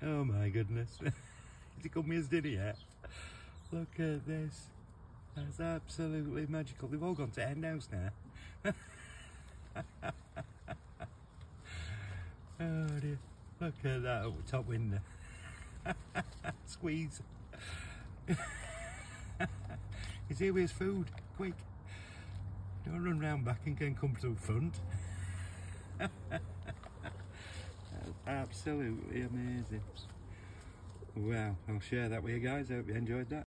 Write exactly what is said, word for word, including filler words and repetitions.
Oh my goodness. Has he come with his dinner yet? Look at this. That's absolutely magical. They've all gone to hen house now. Oh dear. Look at that oh, top window. Squeeze. He's here with his food. Quick. Don't run round back and can come through front. Absolutely amazing. Wow, I'll share that with you guys. I hope you enjoyed that.